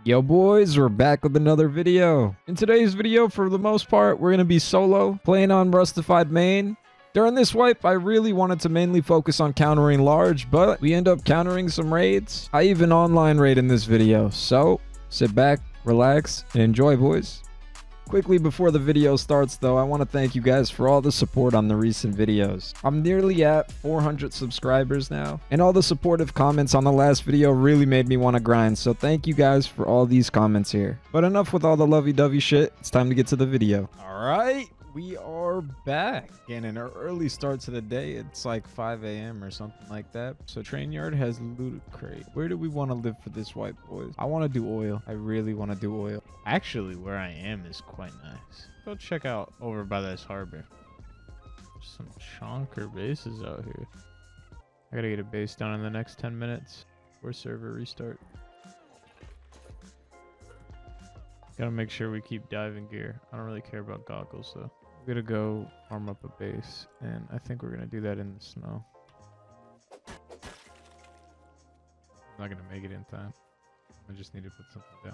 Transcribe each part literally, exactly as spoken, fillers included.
Yo boys, we're back with another video. In today's video, for the most part, we're going to be solo, playing on Rustified main. During this wipe, I really wanted to mainly focus on countering large, but we end up countering some raids. I even online raid in this video, so sit back, relax, and enjoy, boys. Quickly before the video starts though, I want to thank you guys for all the support on the recent videos. I'm nearly at four hundred subscribers now, and all the supportive comments on the last video really made me want to grind, so thank you guys for all these comments here. But enough with all the lovey-dovey shit, it's time to get to the video. Alright, we are back. Again, an early start to the day. It's like five A M or something like that. So Train Yard has Loot Crate. Where do we want to live for this wipe, boys? I want to do oil. I really want to do oil. Actually, where I am is quite nice. Go check out over by this harbor. There's some chonker bases out here. I gotta get a base done in the next ten minutes for server restart. Gotta make sure we keep diving gear. I don't really care about goggles though. We're gonna go farm up a base, and I think we're gonna do that in the snow. I'm not gonna make it in time. I just need to put something down.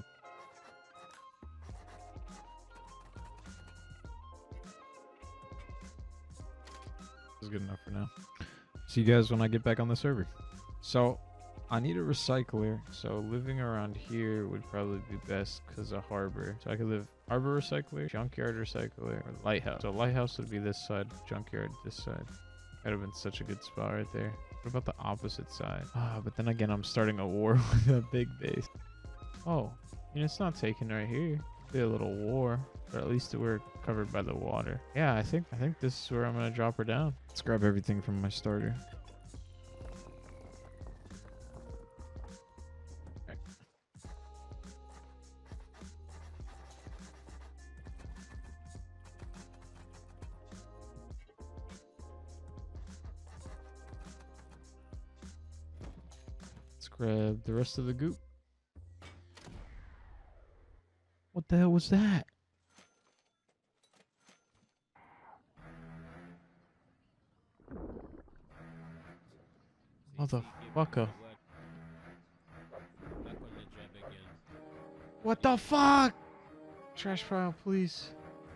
This is good enough for now. See you guys when I get back on the server. So I need a recycler, so living around here would probably be best because of harbor. So I could live harbor recycler, junkyard recycler, or lighthouse. So lighthouse would be this side, junkyard this side. That'd have been such a good spot right there. What about the opposite side? Ah, but then again, I'm starting a war with a big base. Oh, and it's not taken right here. Be a little war, but at least we're covered by the water. Yeah, I think I think this is where I'm gonna drop her down. Let's grab everything from my starter. Let's grab the rest of the goop. What the hell was that? Motherfucker. What the fuck? Trash pile, please.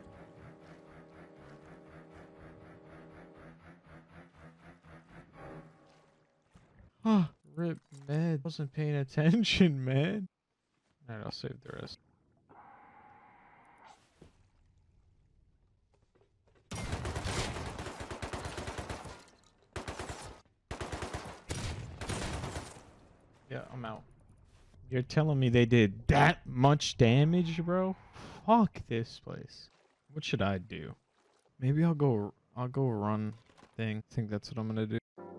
Huh. Rip, man. Wasn't paying attention, man. Alright, I'll save the rest. Yeah, I'm out. You're telling me they did that much damage, bro? Fuck this place. What should I do? Maybe I'll go I'll go run thing. I think that's what I'm gonna do.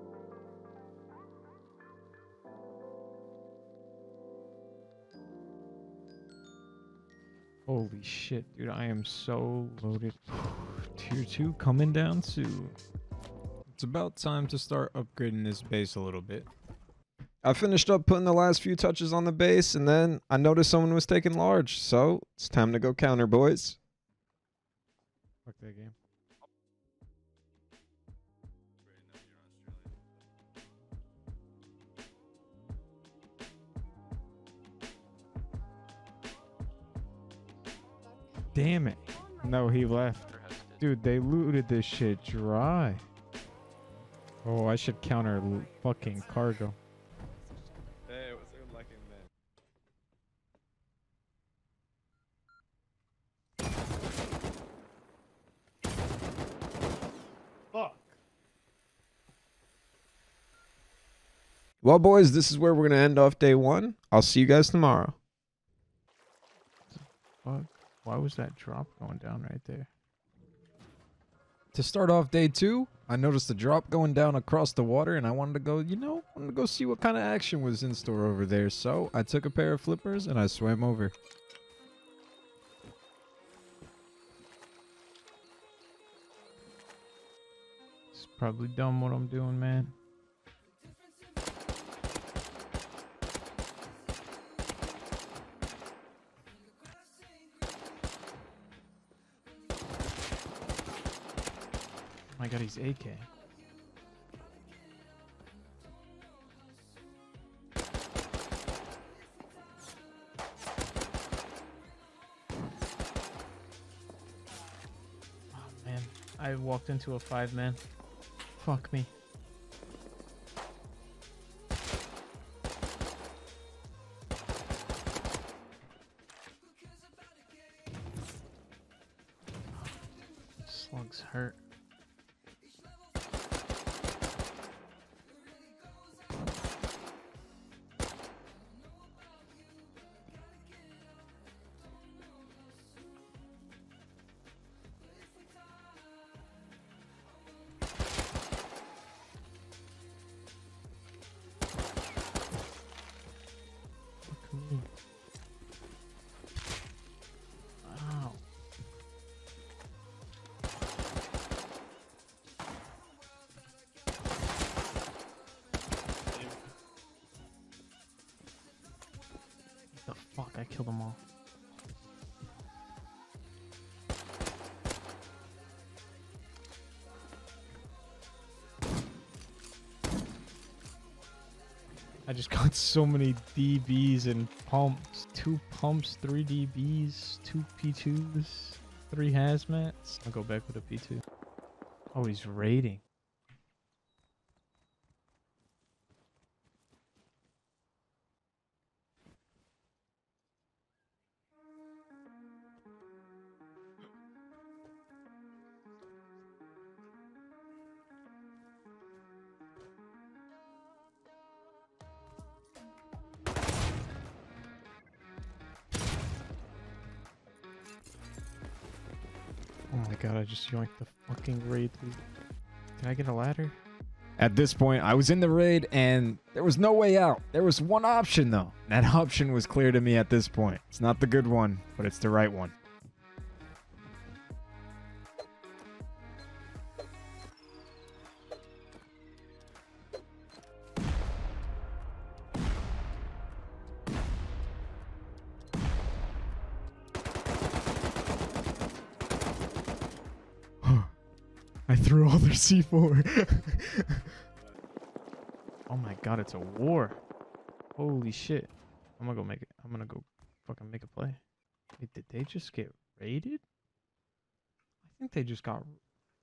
Holy shit, dude, I am so loaded. Tier two coming down soon. It's about time to start upgrading this base a little bit. I finished up putting the last few touches on the base, and then I noticed someone was taking large, so it's time to go counter, boys. Fuck that game. Damn it. No, he left. Dude, they looted this shit dry. Oh, I should counter l fucking cargo. Hey, what's your lacking, man? Fuck. Well, boys, this is where we're going to end off day one. I'll see you guys tomorrow. Fuck. Why was that drop going down right there? To start off day two, I noticed the drop going down across the water, and I wanted to go, you know, I wanted to go see what kind of action was in store over there. So I took a pair of flippers and I swam over. It's probably dumb what I'm doing, man. Oh my god, he's A K. I walked into a five man. Fuck me. Slugs hurt. Ow. The fuck, I killed them all. I just got so many D Bs and pumps. Two pumps, three D Bs, two P twos, three hazmats. I'll go back with a P two. Oh, he's raiding. Oh my god, I just yoinked the fucking raid through. Can I get a ladder? At this point, I was in the raid and there was no way out. There was one option though. That option was clear to me at this point. It's not the good one, but it's the right one. I threw all their C four. Oh my god, it's a war. Holy shit. I'm gonna go make it. I'm gonna go fucking make a play. Wait, did they just get raided? I think they just got...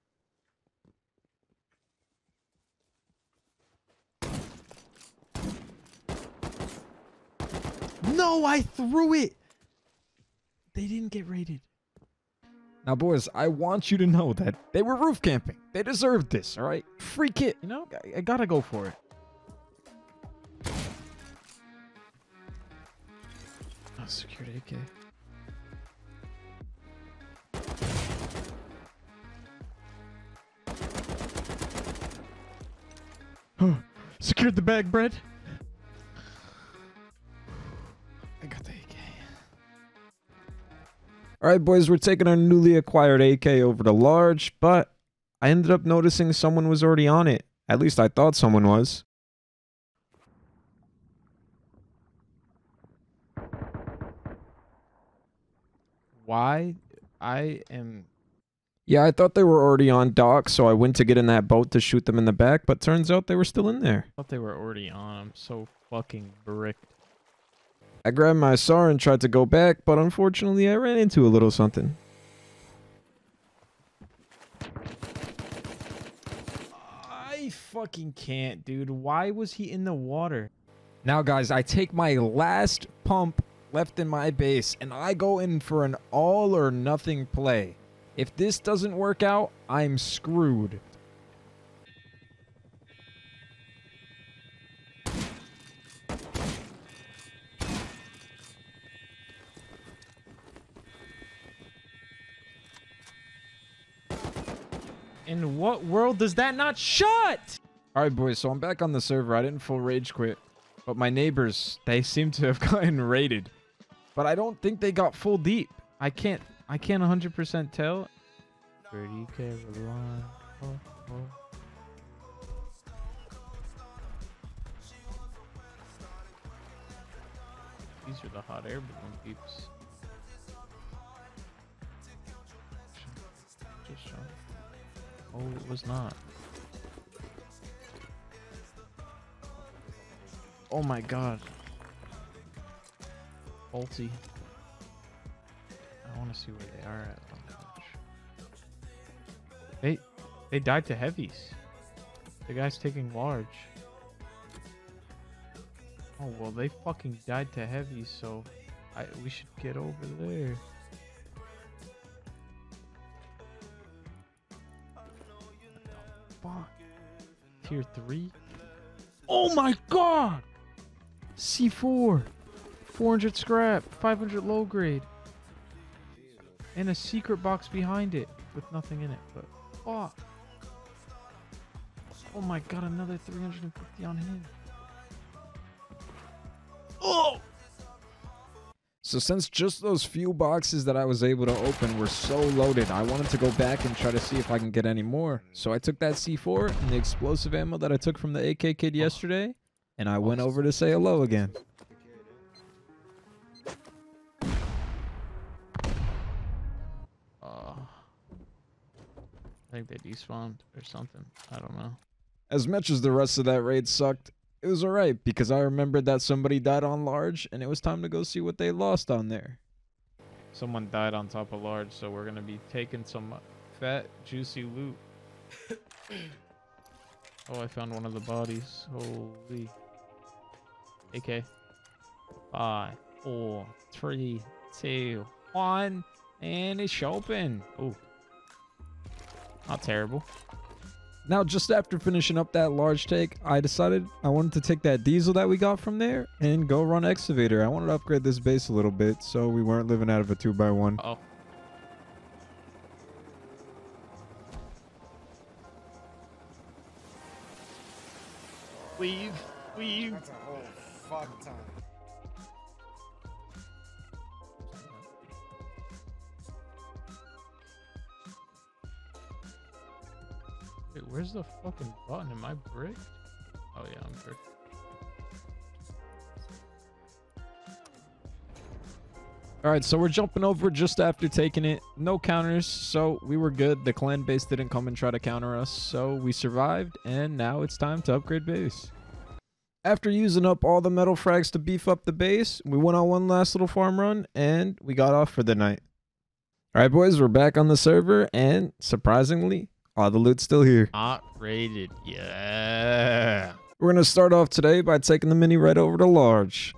No, I threw it! They didn't get raided. Now, boys, I want you to know that they were roof camping. They deserved this, all right? Free kit. You know, I, I gotta go for it. Oh, secured A K. Secured the bag, bread. I got the A K. All right, boys, we're taking our newly acquired A K over to large, but I ended up noticing someone was already on it. At least I thought someone was. Why? I am... Yeah, I thought they were already on dock, so I went to get in that boat to shoot them in the back, but turns out they were still in there. I thought they were already on. I'm so fucking bricked. I grabbed my S A R and tried to go back, but unfortunately I ran into a little something. I fucking can't, dude. Why was he in the water? Now, guys, I take my last pump left in my base, and I go in for an all or nothing play. If this doesn't work out, I'm screwed. In what world does that not shut? All right, boys, so I'm back on the server. I didn't full rage quit, but my neighbors, they seem to have gotten raided. But I don't think they got full deep. I can't, I can't one hundred percent tell. Pretty Caroline. Oh, oh. These are the hot air balloon peeps. Just shot. Oh, it was not. Oh my god. Ulti. I want to see where they are at. Oh gosh. They they died to heavies. The guy's taking large. Oh well, they fucking died to heavies, so I we should get over there. Fuck. Tier three? Oh my god! C four. four hundred scrap. five hundred low grade. And a secret box behind it with nothing in it, but fuck. Oh my god, another three hundred fifty on him. Oh! So since just those few boxes that I was able to open were so loaded, I wanted to go back and try to see if I can get any more. So I took that C four and the explosive ammo that I took from the A K kid yesterday, and I went over to say hello again. Uh, I think they despawned or something. I don't know. As much as the rest of that raid sucked, it was alright because I remembered that somebody died on large and it was time to go see what they lost on there. Someone died on top of large, so we're gonna be taking some fat, juicy loot. Oh, I found one of the bodies. Holy. A K. Five, four, three, two, one, and it's open. Oh, not terrible. Now, just after finishing up that large take, I decided I wanted to take that diesel that we got from there and go run excavator. I wanted to upgrade this base a little bit so we weren't living out of a two by one. Oh. Leave. Leave. That's a whole fuck time. Wait, where's the fucking button? Am I bricked? Oh yeah, I'm bricked. Alright, so we're jumping over just after taking it. No counters, so we were good. The clan base didn't come and try to counter us, so we survived, and now it's time to upgrade base. After using up all the metal frags to beef up the base, we went on one last little farm run, and we got off for the night. Alright boys, we're back on the server, and surprisingly, all the loot's still here. Not rated. Yeah. We're going to start off today by taking the mini right over to large.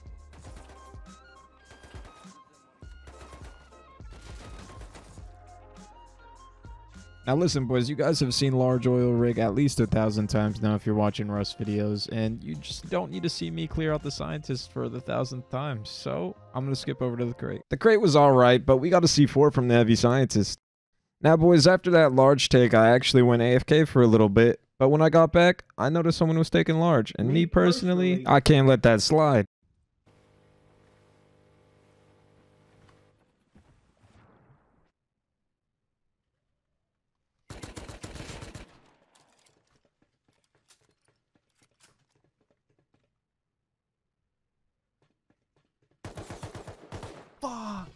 Now listen boys, you guys have seen large oil rig at least a thousand times now if you're watching Rust videos, and you just don't need to see me clear out the scientist for the thousandth time, so I'm going to skip over to the crate. The crate was alright, but we got a C four from the heavy scientist. Now boys, after that large take, I actually went A F K for a little bit, but when I got back, I noticed someone was taking large, and me personally, I can't let that slide. Fuck.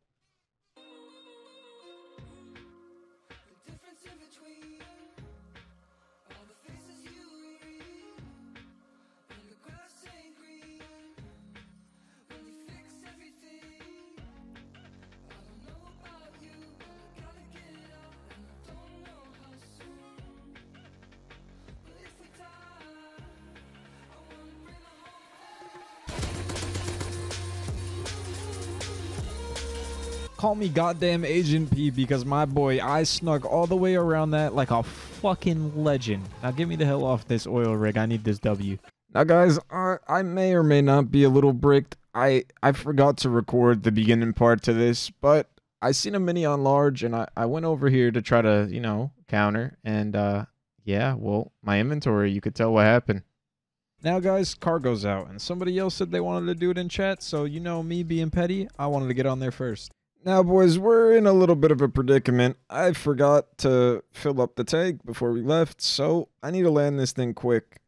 Call me goddamn Agent P because my boy, I snuck all the way around that like a fucking legend. Now get me the hell off this oil rig. I need this W. Now guys, uh, I may or may not be a little bricked. I, I forgot to record the beginning part to this, but I seen a mini on large and I, I went over here to try to, you know, counter. And uh, yeah, well, my inventory, you could tell what happened. Now guys, cargo's out and somebody else said they wanted to do it in chat. So you know me being petty, I wanted to get on there first. Now, boys, we're in a little bit of a predicament. I forgot to fill up the tank before we left, so I need to land this thing quick.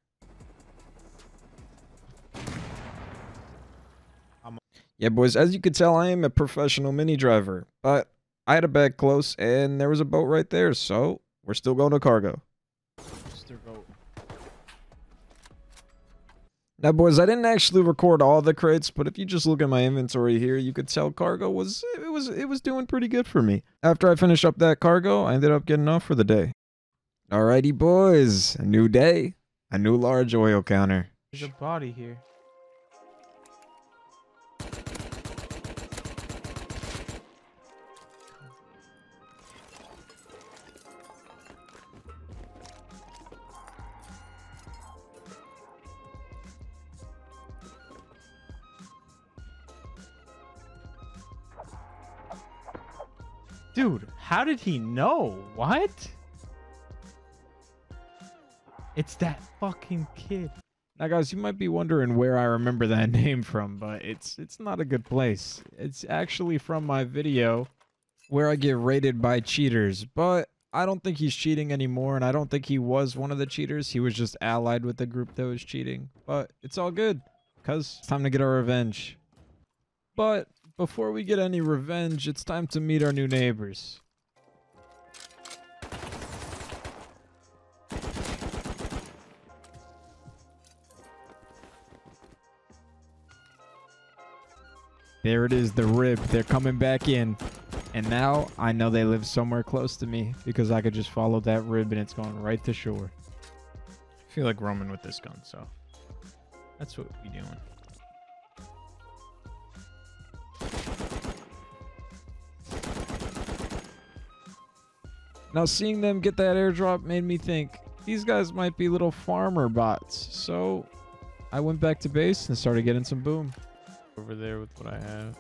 Yeah, boys, as you can tell, I am a professional mini driver, but I had a bag close, and there was a boat right there, so we're still going to cargo. Mister Vote. Now, boys, I didn't actually record all the crates, but if you just look at my inventory here, you could tell cargo was it was it was doing pretty good for me. After I finished up that cargo, I ended up getting off for the day. Alrighty, boys, a new day, a new large oil counter. There's a body here. Dude, how did he know? What? It's that fucking kid. Now, guys, you might be wondering where I remember that name from, but it's it's not a good place. It's actually from my video where I get raided by cheaters, but I don't think he's cheating anymore, and I don't think he was one of the cheaters. He was just allied with the group that was cheating, but it's all good, because it's time to get our revenge. But before we get any revenge, it's time to meet our new neighbors. There it is, the rib. They're coming back in. And now I know they live somewhere close to me because I could just follow that rib and it's going right to shore. I feel like roaming with this gun, so that's what we doing. Now, seeing them get that airdrop made me think these guys might be little farmer bots. So I went back to base and started getting some boom. Over there with what I have.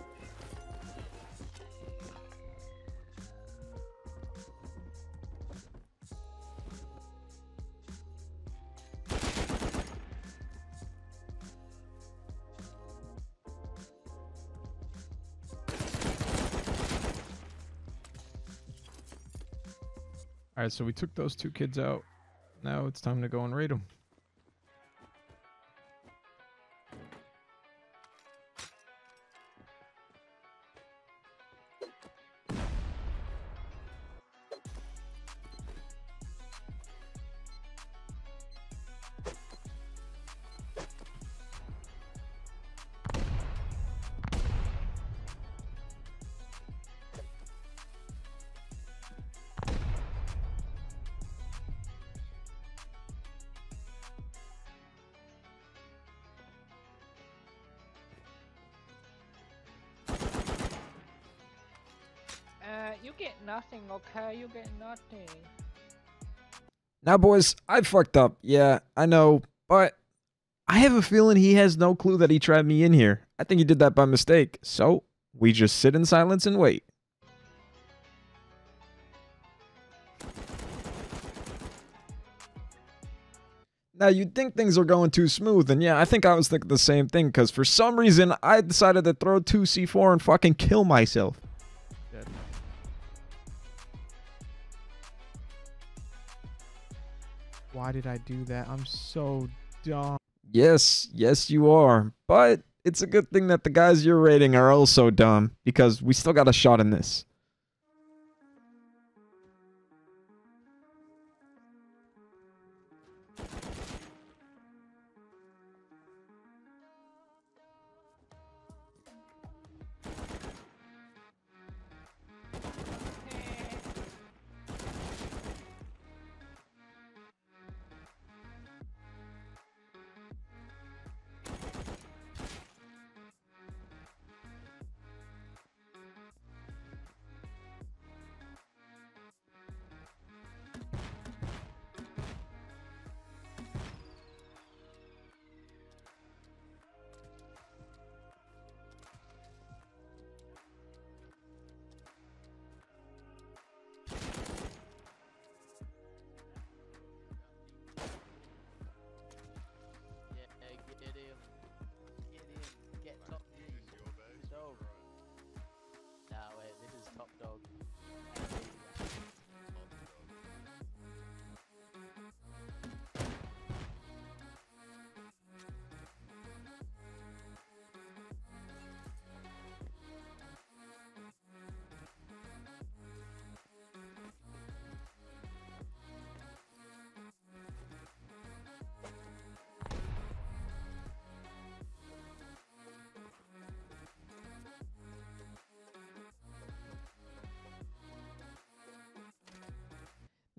All right, so we took those two kids out. Now it's time to go and raid them. Uh, you get nothing, okay? You get nothing. Now, boys, I fucked up. Yeah, I know, but I have a feeling he has no clue that he trapped me in here. I think he did that by mistake. So we just sit in silence and wait. Now, you'd think things are going too smooth, and yeah, I think I was thinking the same thing, because for some reason, I decided to throw two C four and fucking kill myself. Dead. Why did I do that? I'm so dumb. Yes, yes you are, but it's a good thing that the guys you're raiding are also dumb, because we still got a shot in this.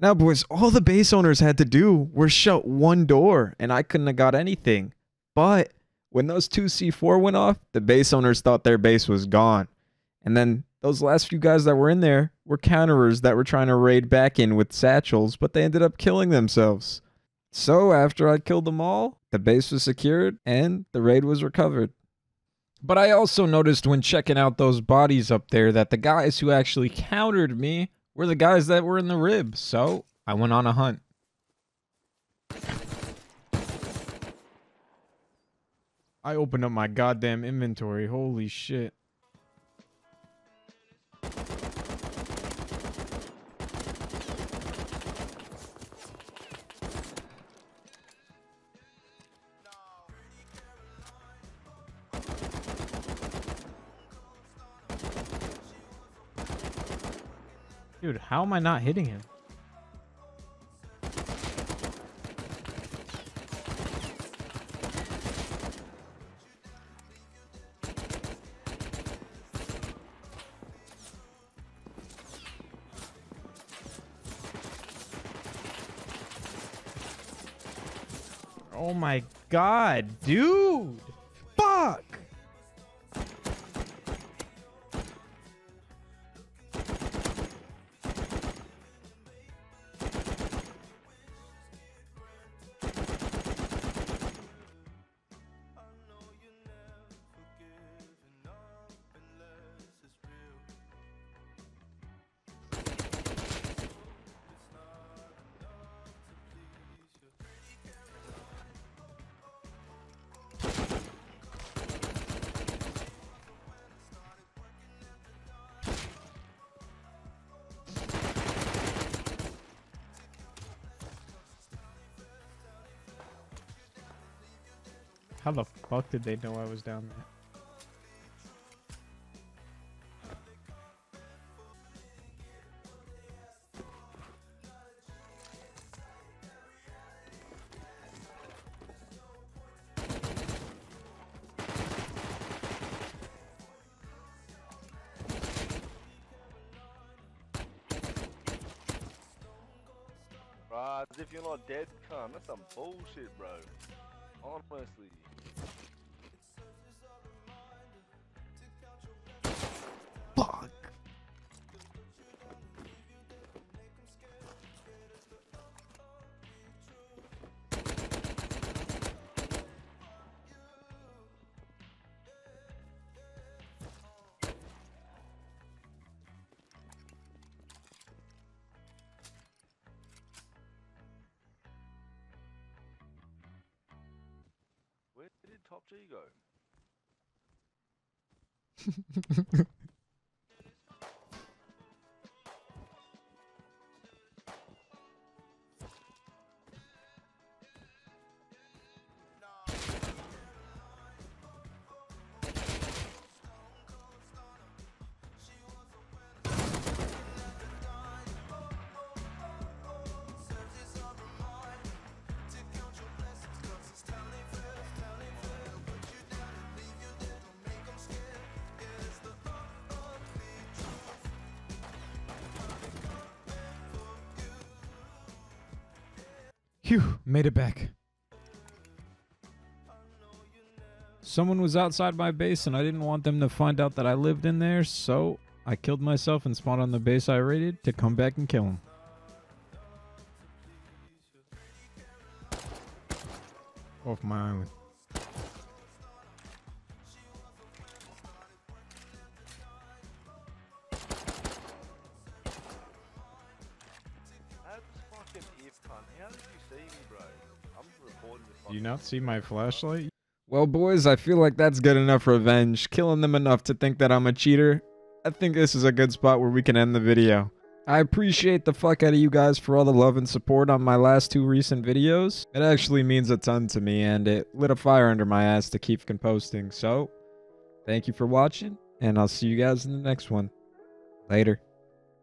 Now, boys, all the base owners had to do was shut one door, and I couldn't have got anything. But when those two C four went off, the base owners thought their base was gone. And then those last few guys that were in there were counterers that were trying to raid back in with satchels, but they ended up killing themselves. So after I killed them all, the base was secured and the raid was recovered. But I also noticed when checking out those bodies up there that the guys who actually countered me were the guys that were in the rib. So I went on a hunt. I opened up my goddamn inventory. Holy shit. Dude, how am I not hitting him? Oh my god, dude! Fuck! How the fuck did they know I was down there? Bruh, as if you're not dead, cunt. That's some bullshit, bro. Honestly. Fuck. Where did Top G go? Phew, made it back. Someone was outside my base and I didn't want them to find out that I lived in there, so I killed myself and spawned on the base I raided to come back and kill him. Off my island. Do you not see my flashlight? Well, boys, I feel like that's good enough revenge. Killing them enough to think that I'm a cheater. I think this is a good spot where we can end the video. I appreciate the fuck out of you guys for all the love and support on my last two recent videos. It actually means a ton to me, and it lit a fire under my ass to keep composting. So, thank you for watching, and I'll see you guys in the next one. Later.